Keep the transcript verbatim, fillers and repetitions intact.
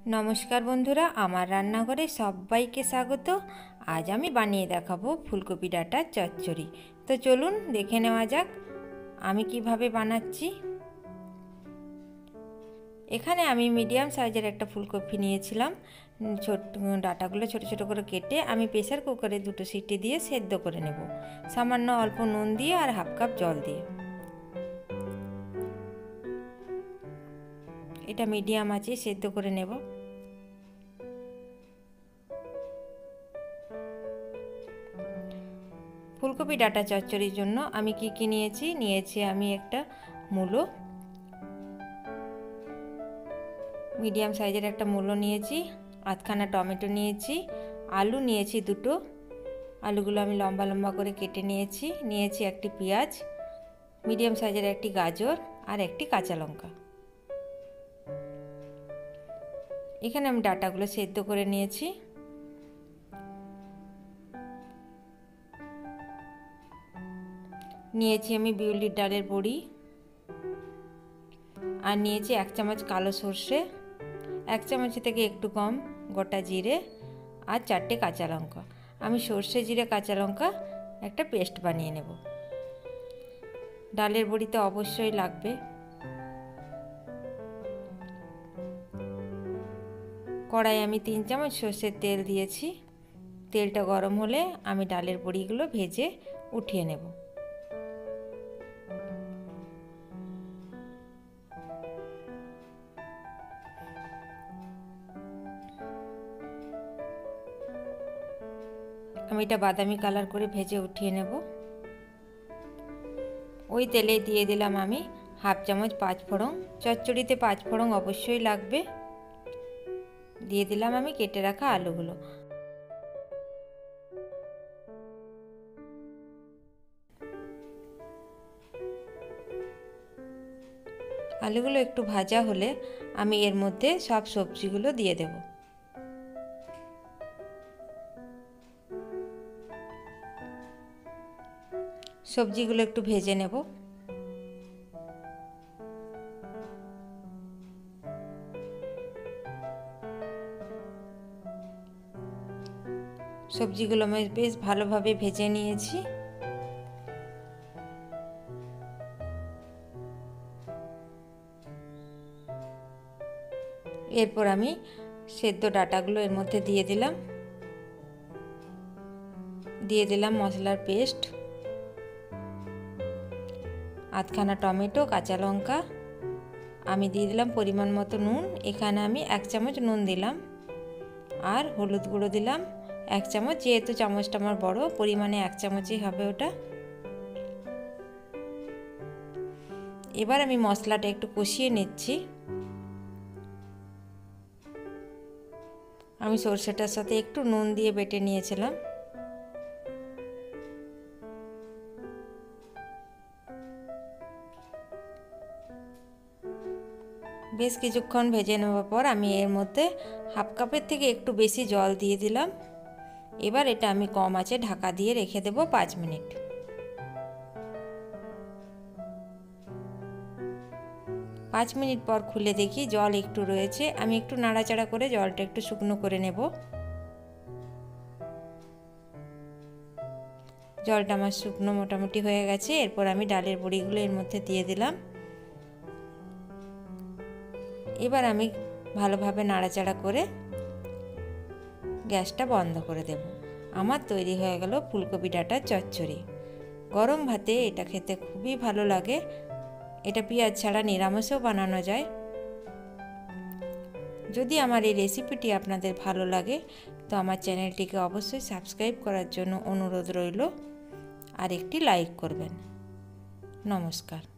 नमस्कार बंधुरा आमार रान्नाघरे सबाइके स्वागत। आज आमी बानिये देखाबो फुलकपि डाटा चच्चड़ी। तो चलुन देखे नेওয়া যাক आमी किभाबे बानाচ্ছি। एखाने आमी मीडियम साइजेर एकटा फुलकपि नियेछिलाम। छोट डाटागुलो छोटो छोटो करे केटे आमी प्रेसार कुकारे दुटो सीटी दिए सेদ্ধ करे नेब, सामान्य अल्प नुन दिए और हाफ कप जल दिए। এটা মিডিয়াম আছে সেদ্ধ করে নেব। ফুলকপি ডাটা চচ্চড়ির জন্য আমি কি কি নিয়েছি নিয়েছি আমি একটা মূলো, মিডিয়াম সাইজের একটা মূলো নিয়েছি, আধখানা টমেটো নিয়েছি, আলু নিয়েছি দুটো, আলুগুলো আমি লম্বা লম্বা করে কেটে নিয়েছি, নিয়েছি একটি পেঁয়াজ, মিডিয়াম সাইজের একটি গাজর আর একটি কাঁচা লঙ্কা। এখানে আমি ডাটাগুলো সেদ্ধ করে নিয়েছি। নিয়েছি আমি বিউলির ডালের বড়ি আর নিয়েছি এক চামচ কালো সর্ষে, এক চামচ থেকে একটু কম গোটা জিরে আর চারটে কাঁচা লঙ্কা। আমি সর্ষে জিরে কাঁচা লঙ্কা একটা পেস্ট বানিয়ে নেব। ডালের বড়িতে অবশ্যই লাগবে। কড়াই আমি তিন চামচ সর্ষের তেল দিয়েছি। তেলটা গরম হলে আমি ডালের বড়িগুলো ভেজে উঠিয়ে নেব। আমি এটা বাদামি কালার করে ভেজে উঠিয়ে নেব। ওই তেলে দিয়ে দিলাম আমি হাফ চামচ পাঁচ ফোড়ন। চচ্চড়িতে পাঁচ ফোড়ন অবশ্যই লাগবে। দিয়ে দিলাম আমি কেটে রাখা আলুগুলো। আলুগুলো একটু ভাজা হলে আমি এর মধ্যে সব সবজিগুলো দিয়ে দেব। সবজিগুলো একটু ভেজে নেব। সবজিগুলো আমি বেশ ভালোভাবে ভেজে নিয়েছি। এরপর আমি সেদ্ধ ডাটাগুলো এর মধ্যে দিয়ে দিলাম। দিয়ে দিলাম মশলার পেস্ট, আধখানা টমেটো, কাঁচা লঙ্কা। আমি দিয়ে দিলাম পরিমাণ মতো নুন। এখানে আমি এক চামচ নুন দিলাম আর হলুদ গুঁড়ো দিলাম এক চামচ। যেহেতু চামচটা আমার বড়, পরিমাণে এক চামচই হবে ওটা। এবার আমি মশলাটা একটু কষিয়ে নিচ্ছি। আমি সরষেটার সাথে একটু নুন দিয়ে বেটে নিয়েছিলাম। বেশ কিছুক্ষণ ভেজে নেওয়ার পর আমি এর মধ্যে হাফ কাপের থেকে একটু বেশি জল দিয়ে দিলাম। এবার এটা আমি কম আঁচে ঢাকা দিয়ে রেখে দেব পাঁচ মিনিট। পাঁচ মিনিট পর খুলে দেখি জল একটু রয়েছে। আমি একটু নাড়াচাড়া করে জলটা একটু শুকনো করে নেব। জলটা আমার শুকনো মোটামুটি হয়ে গেছে। এরপর আমি ডালের বড়িগুলো এর মধ্যে দিয়ে দিলাম। এবার আমি ভালোভাবে নাড়াচাড়া করে গ্যাসটা বন্ধ করে দেব। আমার তৈরি হয়ে গেল ফুলকপি ডাটা চচ্চড়ি। গরম ভাতে এটা খেতে খুবই ভালো লাগে। এটা পেঁয়াজ ছাড়া নিরামিষেও বানানো যায়। যদি আমার এই রেসিপিটি আপনাদের ভালো লাগে তো আমার চ্যানেলটিকে অবশ্যই সাবস্ক্রাইব করার জন্য অনুরোধ রইল আর একটি লাইক করবেন। নমস্কার।